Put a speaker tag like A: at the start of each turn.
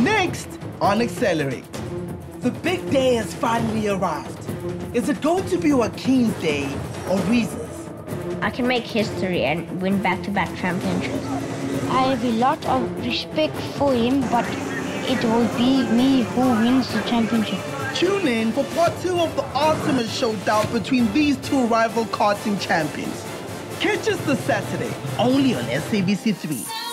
A: Next on Xcellerate, the big day has finally arrived. Is it going to be Joaquin's day or Reese's?
B: I can make history and win back-to-back championships.
C: I have a lot of respect for him, but it will be me who wins the championship.
A: Tune in for part 2 of the ultimate showdown between these two rival karting champions. Catch us this Saturday, only on SABC3.